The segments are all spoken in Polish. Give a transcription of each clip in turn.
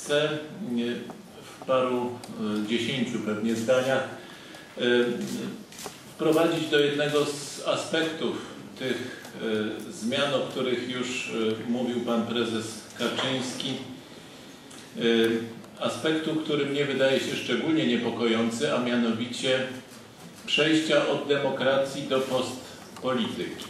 chcę w paru dziesięciu pewnie zdaniach wprowadzić do jednego z aspektów tych zmian, o których już mówił pan prezes Kaczyński, aspektu, który mnie wydaje się szczególnie niepokojący, a mianowicie przejścia od demokracji do postpolityki.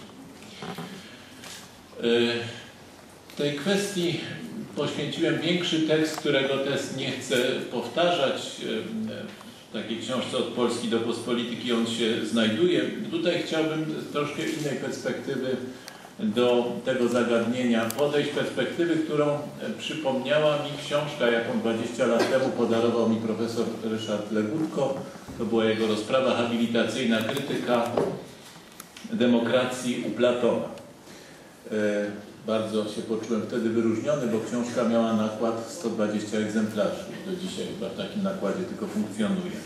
Tej kwestii poświęciłem większy tekst, którego też nie chcę powtarzać. W takiej książce Od Polski do Pospolityki on się znajduje. Tutaj chciałbym z troszkę innej perspektywy do tego zagadnienia podejść, perspektywy, którą przypomniała mi książka, jaką 20 lat temu podarował mi profesor Ryszard Legutko. To była jego rozprawa habilitacyjna, krytyka demokracji u Platona. Bardzo się poczułem wtedy wyróżniony, bo książka miała nakład 120 egzemplarzy. Do dzisiaj chyba w takim nakładzie tylko funkcjonuje.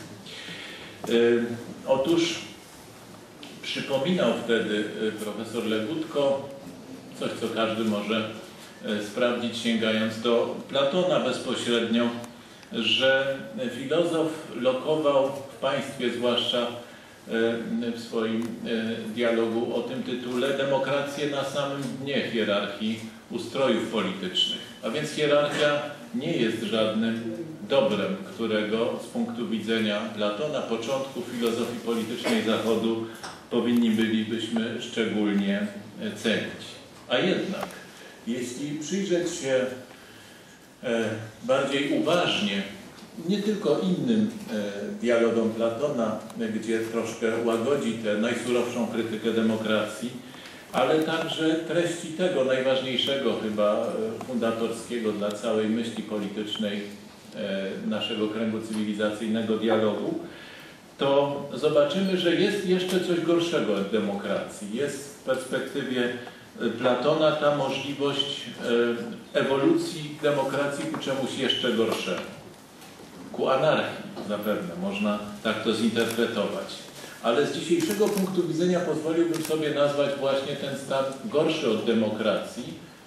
Otóż przypominał wtedy profesor Legutko coś, co każdy może sprawdzić, sięgając do Platona bezpośrednio, że filozof lokował w państwie, zwłaszcza w swoim dialogu o tym tytule, demokrację na samym dnie hierarchii ustrojów politycznych. A więc hierarchia nie jest żadnym dobrem, którego z punktu widzenia Platona, początku filozofii politycznej Zachodu, powinni bylibyśmy szczególnie cenić. A jednak, jeśli przyjrzeć się bardziej uważnie nie tylko innym dialogom Platona, gdzie troszkę łagodzi tę najsurowszą krytykę demokracji, ale także treści tego najważniejszego chyba fundatorskiego dla całej myśli politycznej naszego kręgu cywilizacyjnego dialogu, to zobaczymy, że jest jeszcze coś gorszego od demokracji. Jest w perspektywie Platona ta możliwość ewolucji demokracji ku czemuś jeszcze gorszemu. Ku anarchii zapewne, można tak to zinterpretować. Ale z dzisiejszego punktu widzenia pozwoliłbym sobie nazwać właśnie ten stan gorszy od demokracji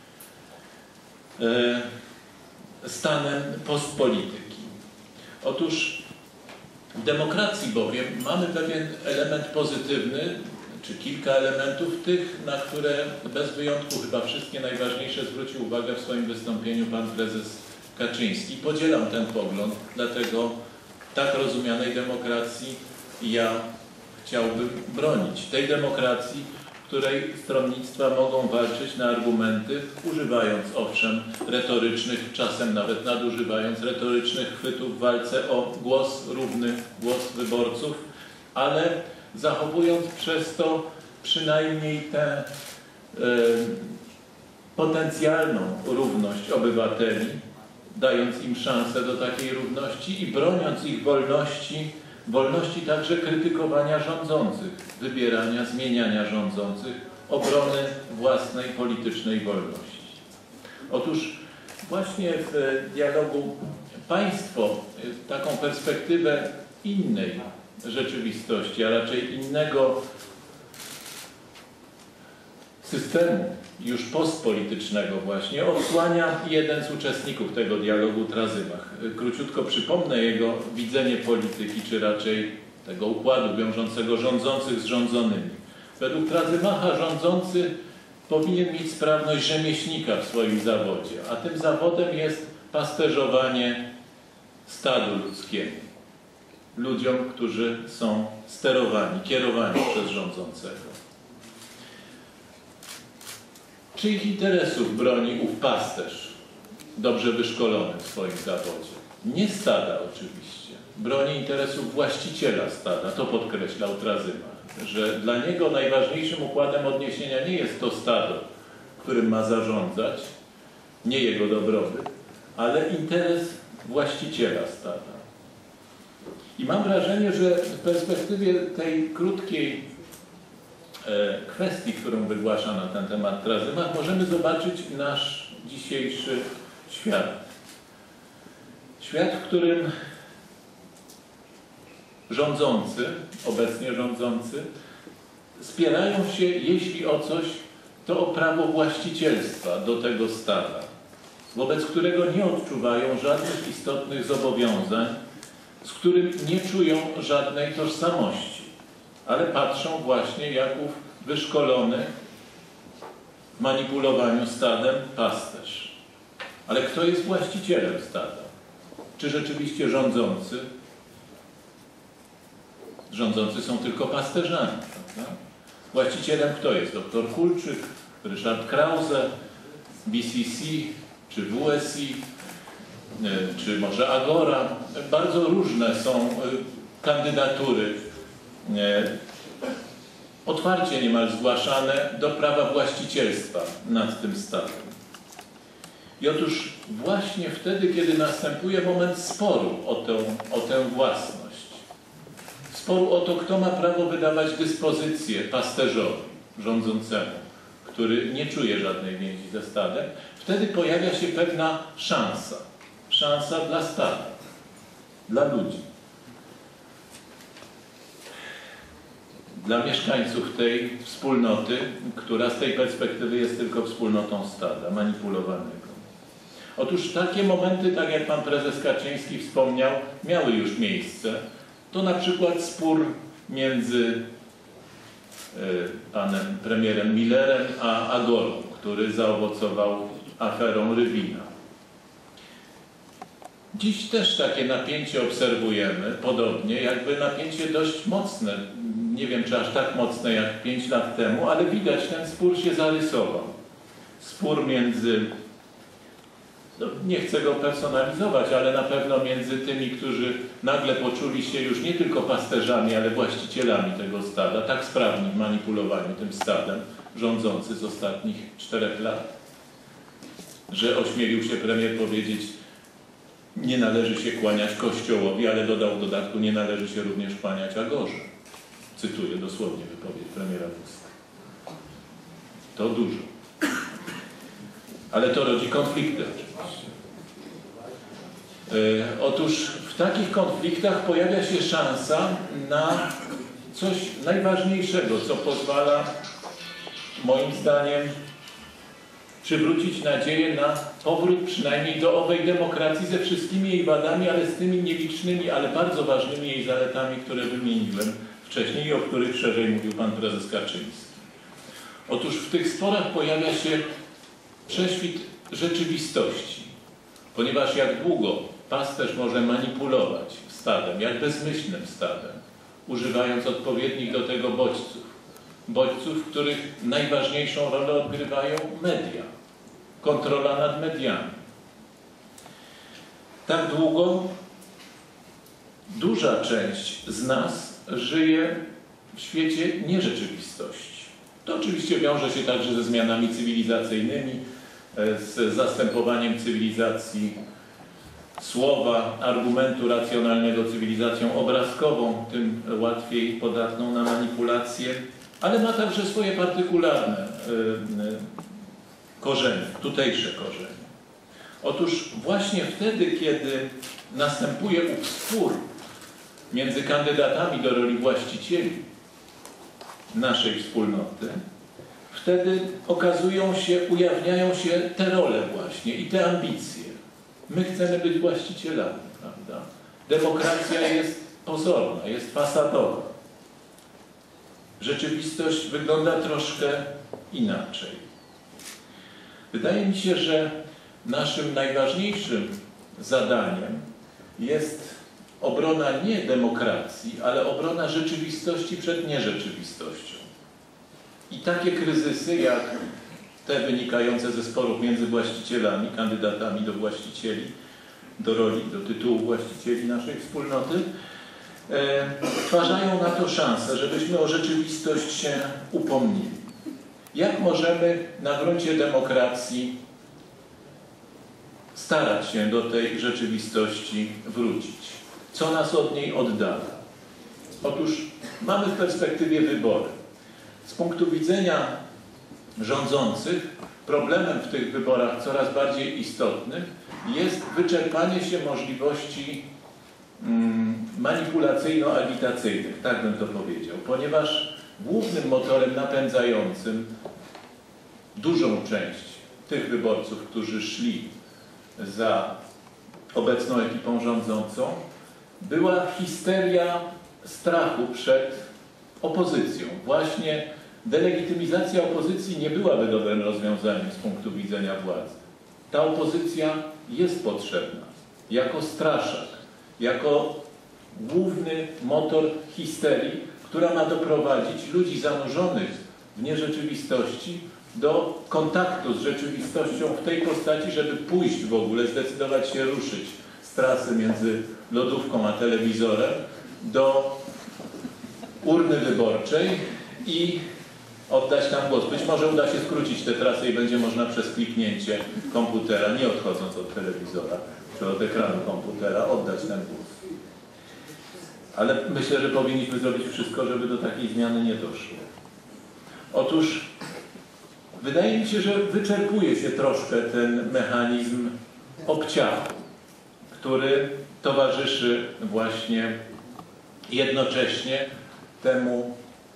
stanem postpolityki. Otóż w demokracji bowiem mamy pewien element pozytywny, czy kilka elementów tych, na które bez wyjątku chyba wszystkie najważniejsze zwrócił uwagę w swoim wystąpieniu pan prezes Kaczyński. Podzielam ten pogląd, dlatego tak rozumianej demokracji ja chciałbym bronić. Tej demokracji, w której stronnictwa mogą walczyć na argumenty, używając owszem retorycznych, czasem nawet nadużywając retorycznych chwytów w walce o głos równy, głos wyborców, ale zachowując przez to przynajmniej tę potencjalną równość obywateli, dając im szansę do takiej równości i broniąc ich wolności także krytykowania rządzących, wybierania, zmieniania rządzących, obrony własnej politycznej wolności. Otóż właśnie w dialogu państwo taką perspektywę innej rzeczywistości, a raczej innego systemu już postpolitycznego właśnie odsłania jeden z uczestników tego dialogu, Trazymach. Króciutko przypomnę jego widzenie polityki, czy raczej tego układu wiążącego rządzących z rządzonymi. Według Trazymacha rządzący powinien mieć sprawność rzemieślnika w swoim zawodzie, a tym zawodem jest pasterzowanie stadu ludzkiemu. Ludziom, którzy są sterowani, kierowani przez rządzącego. Czyich interesów broni ów pasterz, dobrze wyszkolony w swoim zawodzie? Nie stada oczywiście. Broni interesów właściciela stada. To podkreślał Trazymach, że dla niego najważniejszym układem odniesienia nie jest to stado, którym ma zarządzać, nie jego dobrobyt, ale interes właściciela stada. I mam wrażenie, że w perspektywie tej krótkiej kwestii, którą wygłasza na ten temat Trazymach, możemy zobaczyć nasz dzisiejszy świat. Świat, w którym rządzący, obecnie rządzący, spierają się, jeśli o coś, to o prawo właścicielstwa do tego stada. wobec którego nie odczuwają żadnych istotnych zobowiązań, z którym nie czują żadnej tożsamości, ale patrzą właśnie jak ów wyszkolony w manipulowaniu stadem pasterz. Ale kto jest właścicielem stada? Czy rzeczywiście rządzący? Rządzący są tylko pasterzami, prawda? Właścicielem kto jest? Doktor Kulczyk, Ryszard Krause, BCC, czy WSI, czy może Agora. Bardzo różne są kandydatury, otwarcie niemal zgłaszane do prawa właścicielstwa nad tym stadem. I otóż właśnie wtedy, kiedy następuje moment sporu o tę własność, sporu o to, kto ma prawo wydawać dyspozycje pasterzowi rządzącemu, który nie czuje żadnej więzi ze stadem, wtedy pojawia się pewna szansa. Szansa dla stada, dla ludzi, dla mieszkańców tej wspólnoty, która z tej perspektywy jest tylko wspólnotą stada, manipulowanego. Otóż takie momenty, tak jak pan prezes Kaczyński wspomniał, miały już miejsce. To na przykład spór między panem premierem Millerem a Agorą, który zaowocował aferą Rywina. Dziś też takie napięcie obserwujemy, podobnie, jakby napięcie dość mocne. Nie wiem, czy aż tak mocne jak 5 lat temu, ale widać, ten spór się zarysował. Spór między, no nie chcę go personalizować, ale na pewno między tymi, którzy nagle poczuli się już nie tylko pasterzami, ale właścicielami tego stada, tak sprawni w manipulowaniu tym stadem, rządzący z ostatnich 4 lat, że ośmielił się premier powiedzieć, nie należy się kłaniać Kościołowi, ale dodał w dodatku, nie należy się również kłaniać Agorze. Cytuję dosłownie wypowiedź premiera Tuska. To dużo. Ale to rodzi konflikty oczywiście. Otóż w takich konfliktach pojawia się szansa na coś najważniejszego, co pozwala, moim zdaniem, przywrócić nadzieję na powrót przynajmniej do owej demokracji ze wszystkimi jej wadami, ale z tymi nielicznymi, ale bardzo ważnymi jej zaletami, które wymieniłem wcześniej i o których szerzej mówił pan prezes Kaczyński. Otóż w tych sporach pojawia się prześwit rzeczywistości, ponieważ jak długo pasterz może manipulować stadem, jak bezmyślnym stadem, używając odpowiednich do tego bodźców, w których najważniejszą rolę odgrywają media, kontrola nad mediami. Tak długo duża część z nas żyje w świecie nierzeczywistości. To oczywiście wiąże się także ze zmianami cywilizacyjnymi, z zastępowaniem cywilizacji słowa, argumentu racjonalnego cywilizacją obrazkową, tym łatwiej podatną na manipulację, ale ma także swoje partykularne korzenie, tutejsze korzenie. Otóż właśnie wtedy, kiedy następuje ów spór między kandydatami do roli właścicieli naszej wspólnoty, wtedy ujawniają się te role właśnie i te ambicje. My chcemy być właścicielami, prawda? Demokracja jest pozorna, jest fasadowa. Rzeczywistość wygląda troszkę inaczej. Wydaje mi się, że naszym najważniejszym zadaniem jest obrona nie demokracji, ale obrona rzeczywistości przed nierzeczywistością. I takie kryzysy, jak te wynikające ze sporów między właścicielami, kandydatami do właścicieli, do roli, do tytułu właścicieli naszej wspólnoty, stwarzają na to szansę, żebyśmy o rzeczywistość się upomnieli. Jak możemy na gruncie demokracji starać się do tej rzeczywistości wrócić? Co nas od niej oddala? Otóż mamy w perspektywie wybory. Z punktu widzenia rządzących problemem w tych wyborach coraz bardziej istotnym jest wyczerpanie się możliwości manipulacyjno-agitacyjnych, tak bym to powiedział, ponieważ głównym motorem napędzającym dużą część tych wyborców, którzy szli za obecną ekipą rządzącą, była histeria strachu przed opozycją. Właśnie delegitymizacja opozycji nie byłaby dobrym rozwiązaniem z punktu widzenia władzy. Ta opozycja jest potrzebna jako straszak, jako główny motor histerii, która ma doprowadzić ludzi zanurzonych w nierzeczywistości do kontaktu z rzeczywistością w tej postaci, żeby pójść w ogóle, zdecydować się ruszyć z trasy między lodówką a telewizorem do urny wyborczej i oddać tam głos. Być może uda się skrócić tę trasę i będzie można przez kliknięcie komputera, nie odchodząc od telewizora czy od ekranu komputera, oddać ten głos. Ale myślę, że powinniśmy zrobić wszystko, żeby do takiej zmiany nie doszło. Otóż wydaje mi się, że wyczerpuje się troszkę ten mechanizm obciachu, który towarzyszy właśnie jednocześnie temu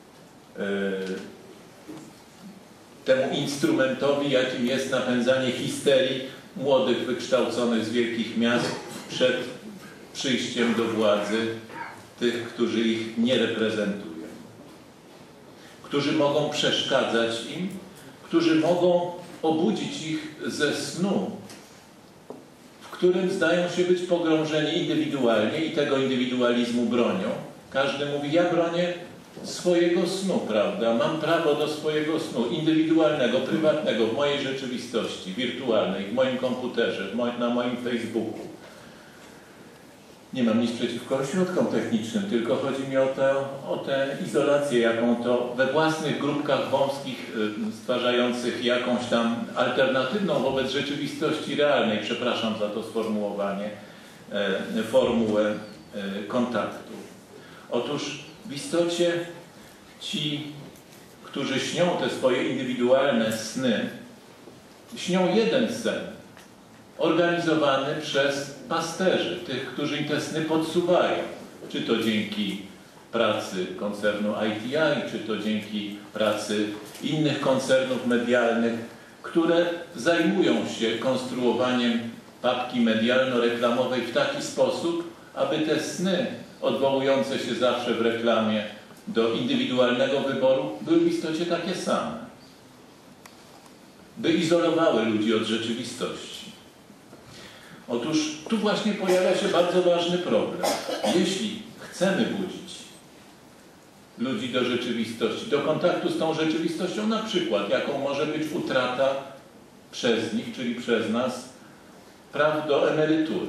instrumentowi, jakim jest napędzanie histerii młodych, wykształconych z wielkich miast przed przyjściem do władzy tych, którzy ich nie reprezentują, którzy mogą przeszkadzać im, którzy mogą obudzić ich ze snu, w którym zdają się być pogrążeni indywidualnie i tego indywidualizmu bronią. Każdy mówi, ja bronię swojego snu, prawda? Mam prawo do swojego snu indywidualnego, prywatnego, w mojej rzeczywistości, wirtualnej, w moim komputerze, na moim Facebooku. Nie mam nic przeciwko ośrodkom technicznym, tylko chodzi mi o tę izolację, jaką to we własnych grupkach wąskich stwarzających jakąś tam alternatywną wobec rzeczywistości realnej, przepraszam za to sformułowanie, formułę kontaktu. Otóż w istocie ci, którzy śnią te swoje indywidualne sny, śnią jeden sen, organizowany przez pasterzy, tych, którzy im te sny podsuwają. Czy to dzięki pracy koncernu ITI, czy to dzięki pracy innych koncernów medialnych, które zajmują się konstruowaniem papki medialno-reklamowej w taki sposób, aby te sny odwołujące się zawsze w reklamie do indywidualnego wyboru były w istocie takie same. By izolowały ludzi od rzeczywistości. Otóż tu właśnie pojawia się bardzo ważny problem. Jeśli chcemy budzić ludzi do rzeczywistości, do kontaktu z tą rzeczywistością, na przykład jaką może być utrata przez nich, czyli przez nas, praw do emerytury.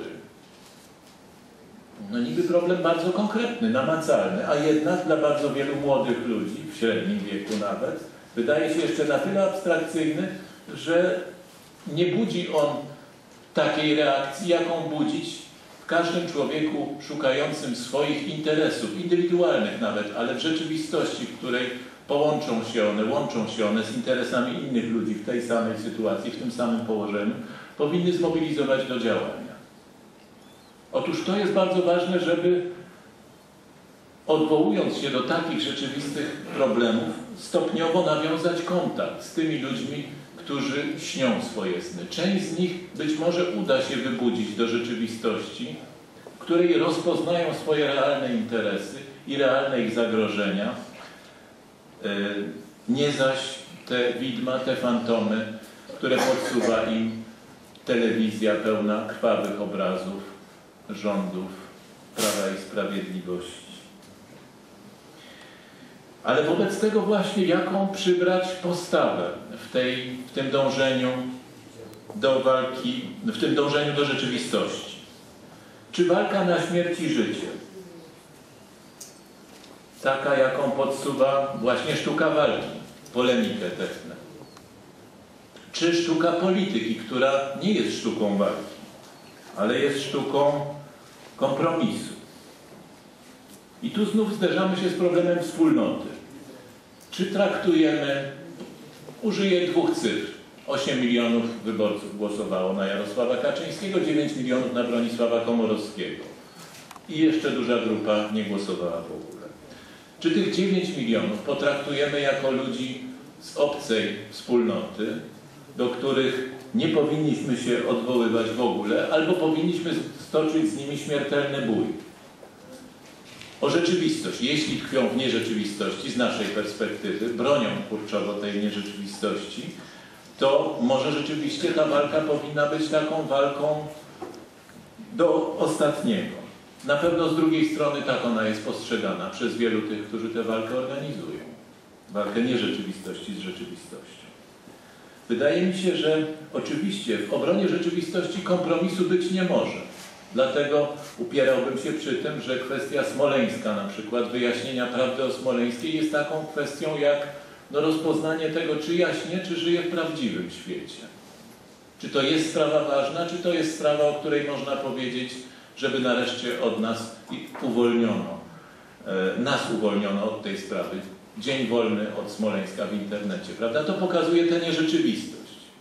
No niby problem bardzo konkretny, namacalny, a jednak dla bardzo wielu młodych ludzi, w średnim wieku nawet, wydaje się jeszcze na tyle abstrakcyjny, że nie budzi on takiej reakcji, jaką budzić w każdym człowieku szukającym swoich interesów, indywidualnych nawet, ale w rzeczywistości, w której łączą się one z interesami innych ludzi w tej samej sytuacji, w tym samym położeniu, powinny zmobilizować do działania. Otóż to jest bardzo ważne, żeby odwołując się do takich rzeczywistych problemów, stopniowo nawiązać kontakt z tymi ludźmi, którzy śnią swoje sny. Część z nich być może uda się wybudzić do rzeczywistości, w której rozpoznają swoje realne interesy i realne ich zagrożenia, nie zaś te widma, te fantomy, które podsuwa im telewizja pełna krwawych obrazów rządów Prawa i Sprawiedliwości. Ale wobec tego właśnie jaką przybrać postawę w tym dążeniu do walki, w tym dążeniu do rzeczywistości? Czy walka na śmierć i życie? Taka, jaką podsuwa właśnie sztuka walki, polemikę technę. Czy sztuka polityki, która nie jest sztuką walki, ale jest sztuką kompromisu. I tu znów zderzamy się z problemem wspólnoty. Czy traktujemy, użyję dwóch cyfr, 8 milionów wyborców głosowało na Jarosława Kaczyńskiego, 9 milionów na Bronisława Komorowskiego. I jeszcze duża grupa nie głosowała w ogóle. Czy tych 9 milionów potraktujemy jako ludzi z obcej wspólnoty, do których nie powinniśmy się odwoływać w ogóle, albo powinniśmy stoczyć z nimi śmiertelny bój. O rzeczywistość. Jeśli tkwią w nierzeczywistości, z naszej perspektywy, bronią kurczowo tej nierzeczywistości, to może rzeczywiście ta walka powinna być taką walką do ostatniego. Na pewno z drugiej strony tak ona jest postrzegana przez wielu tych, którzy tę walkę organizują. Walkę nierzeczywistości z rzeczywistością. Wydaje mi się, że oczywiście w obronie rzeczywistości kompromisu być nie może. Dlatego upierałbym się przy tym, że kwestia smoleńska, na przykład wyjaśnienia prawdy o Smoleńskiej, jest taką kwestią jak rozpoznanie tego, czy jaśnie, czy żyje w prawdziwym świecie. Czy to jest sprawa ważna, czy to jest sprawa, o której można powiedzieć, żeby nareszcie od nas uwolniono od tej sprawy. Dzień wolny od Smoleńska w internecie, prawda? To pokazuje tę nierzeczywistość.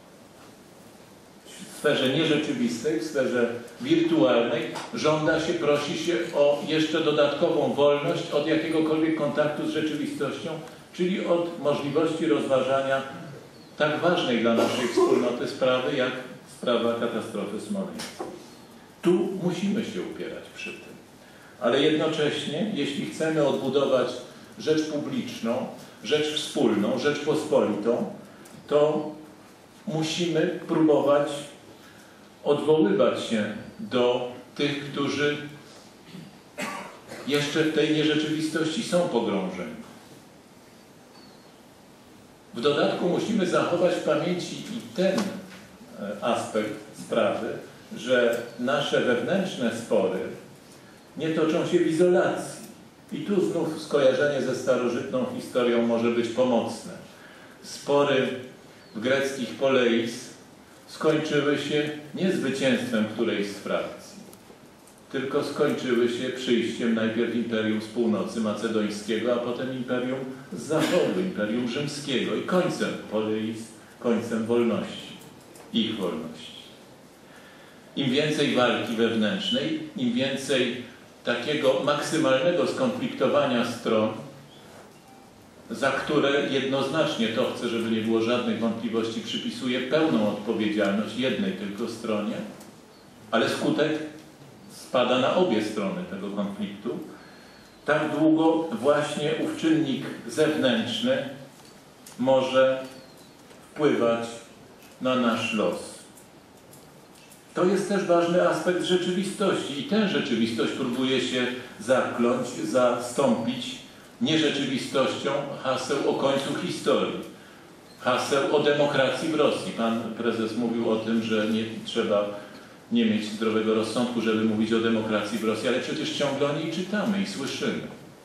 W sferze nierzeczywistej, w sferze wirtualnej żąda się, prosi się o jeszcze dodatkową wolność od jakiegokolwiek kontaktu z rzeczywistością, czyli od możliwości rozważania tak ważnej dla naszej wspólnoty sprawy, jak sprawa katastrofy smoleńskiej. Tu musimy się upierać przy tym. Ale jednocześnie, jeśli chcemy odbudować rzecz publiczną, rzecz wspólną, rzecz pospolitą, to musimy próbować odwoływać się do tych, którzy jeszcze w tej nierzeczywistości są pogrążeni. W dodatku musimy zachować w pamięci i ten aspekt sprawy, że nasze wewnętrzne spory nie toczą się w izolacji. I tu znów skojarzenie ze starożytną historią może być pomocne. Spory w greckich poleis skończyły się nie zwycięstwem którejś z frakcji, tylko skończyły się przyjściem najpierw Imperium z północy macedońskiego, a potem Imperium z zachodu, Imperium rzymskiego i końcem poleis, końcem wolności, ich wolności. Im więcej walki wewnętrznej, im więcej takiego maksymalnego skonfliktowania stron, za które jednoznacznie, to chcę, żeby nie było żadnych wątpliwości, przypisuje pełną odpowiedzialność jednej tylko stronie, ale skutek spada na obie strony tego konfliktu, tak długo właśnie ów czynnik zewnętrzny może wpływać na nasz los. To jest też ważny aspekt rzeczywistości i tę rzeczywistość próbuje się zakląć, zastąpić nierzeczywistością haseł o końcu historii, haseł o demokracji w Rosji. Pan prezes mówił o tym, że nie trzeba nie mieć zdrowego rozsądku, żeby mówić o demokracji w Rosji, ale przecież ciągle o niej czytamy i słyszymy.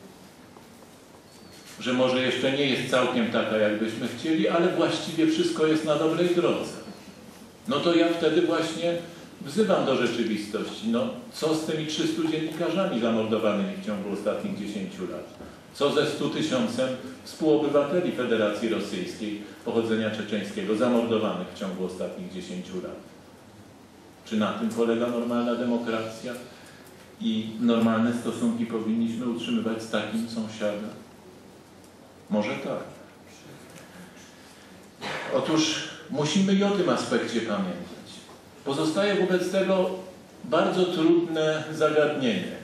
Że może jeszcze nie jest całkiem taka, jakbyśmy chcieli, ale właściwie wszystko jest na dobrej drodze. No to ja wtedy właśnie wzywam do rzeczywistości. No, co z tymi 300 dziennikarzami zamordowanymi w ciągu ostatnich 10 lat? Co ze 100 000 współobywateli Federacji Rosyjskiej pochodzenia czeczeńskiego zamordowanych w ciągu ostatnich 10 lat? Czy na tym polega normalna demokracja i normalne stosunki powinniśmy utrzymywać z takim sąsiadem? Może tak. Otóż musimy i o tym aspekcie pamiętać. Pozostaje wobec tego bardzo trudne zagadnienie.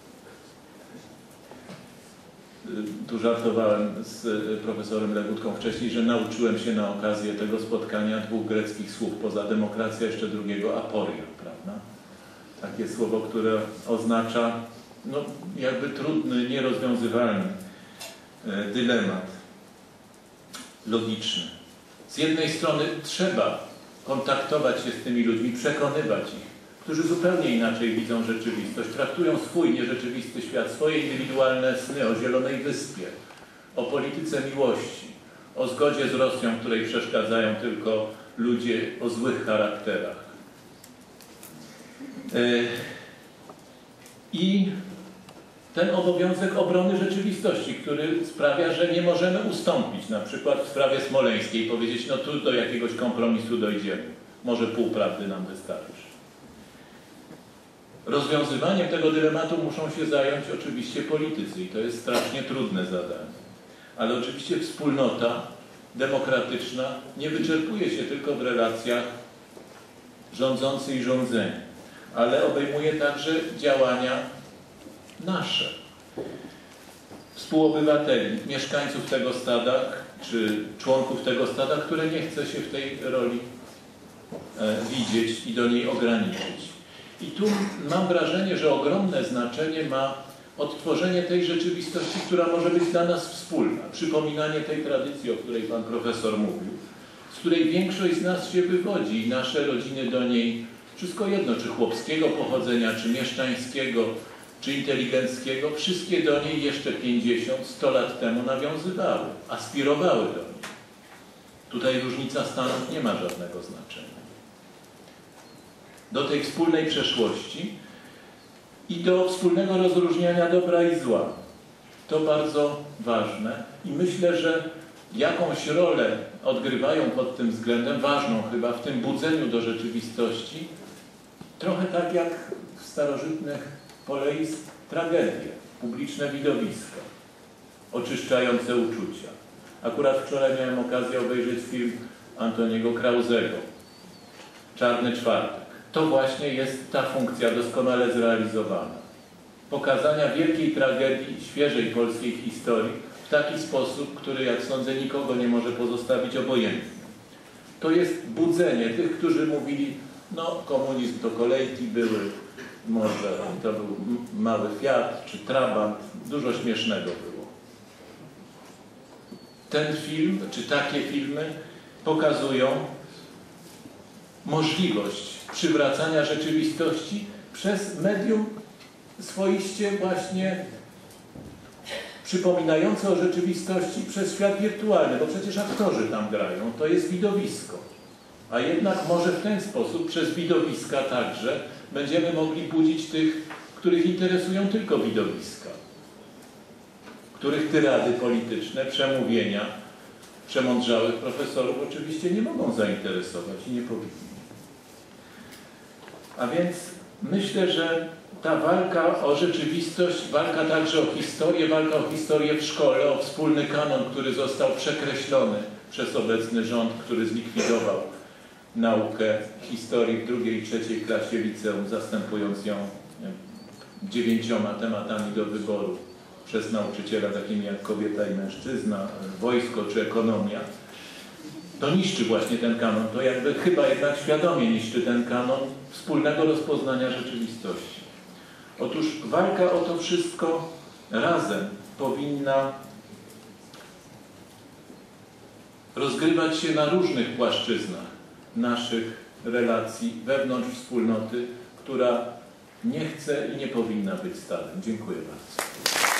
Tu żartowałem z profesorem Legutką wcześniej, że nauczyłem się na okazję tego spotkania 2 greckich słów poza demokracja, jeszcze drugiego aporia, prawda? Takie słowo, które oznacza jakby trudny, nierozwiązywalny dylemat logiczny. Z jednej strony trzeba kontaktować się z tymi ludźmi, przekonywać ich, którzy zupełnie inaczej widzą rzeczywistość, traktują swój nierzeczywisty świat, swoje indywidualne sny o Zielonej Wyspie, o polityce miłości, o zgodzie z Rosją, której przeszkadzają tylko ludzie o złych charakterach. I ten obowiązek obrony rzeczywistości, który sprawia, że nie możemy ustąpić, na przykład w sprawie smoleńskiej, powiedzieć, no tu do jakiegoś kompromisu dojdziemy, może pół prawdy nam wystarczy. Rozwiązywaniem tego dylematu muszą się zająć oczywiście politycy i to jest strasznie trudne zadanie. Ale oczywiście wspólnota demokratyczna nie wyczerpuje się tylko w relacjach rządzący i rządzeni, ale obejmuje także działania nasze, współobywateli, mieszkańców tego stada, czy członków tego stada, które nie chce się w tej roli widzieć i do niej ograniczyć. I tu mam wrażenie, że ogromne znaczenie ma odtworzenie tej rzeczywistości, która może być dla nas wspólna. Przypominanie tej tradycji, o której pan profesor mówił, z której większość z nas się wywodzi i nasze rodziny do niej, wszystko jedno, czy chłopskiego pochodzenia, czy mieszczańskiego, czy inteligenckiego, wszystkie do niej jeszcze 50-100 lat temu nawiązywały, aspirowały do niej. Tutaj różnica stanów nie ma żadnego znaczenia. Do tej wspólnej przeszłości i do wspólnego rozróżniania dobra i zła. To bardzo ważne i myślę, że jakąś rolę odgrywają pod tym względem, ważną chyba, w tym budzeniu do rzeczywistości, trochę tak jak w starożytnych poleis tragedie, publiczne widowiska, oczyszczające uczucia. Akurat wczoraj miałem okazję obejrzeć film Antoniego Krauzego, Czarny Czwartek. To właśnie jest ta funkcja doskonale zrealizowana. Pokazania wielkiej tragedii, świeżej polskiej historii w taki sposób, który, jak sądzę, nikogo nie może pozostawić obojętnym. To jest budzenie tych, którzy mówili, no komunizm to kolejki były, może to był mały Fiat czy Trabant, dużo śmiesznego było. Ten film, czy takie filmy pokazują możliwość przywracania rzeczywistości przez medium swoiście właśnie przypominające o rzeczywistości przez świat wirtualny, bo przecież aktorzy tam grają, to jest widowisko. A jednak może w ten sposób, przez widowiska także, będziemy mogli budzić tych, których interesują tylko widowiska, których tyrady polityczne, przemówienia przemądrzałych profesorów oczywiście nie mogą zainteresować i nie powinni. A więc myślę, że ta walka o rzeczywistość, walka także o historię, walka o historię w szkole, o wspólny kanon, który został przekreślony przez obecny rząd, który zlikwidował naukę historii w drugiej i trzeciej klasie liceum, zastępując ją 9 tematami do wyboru przez nauczyciela, takimi jak kobieta i mężczyzna, wojsko czy ekonomia. To niszczy właśnie ten kanon, to jakby chyba jednak świadomie niszczy ten kanon wspólnego rozpoznania rzeczywistości. Otóż walka o to wszystko razem powinna rozgrywać się na różnych płaszczyznach naszych relacji wewnątrz wspólnoty, która nie chce i nie powinna być stadem. Dziękuję bardzo.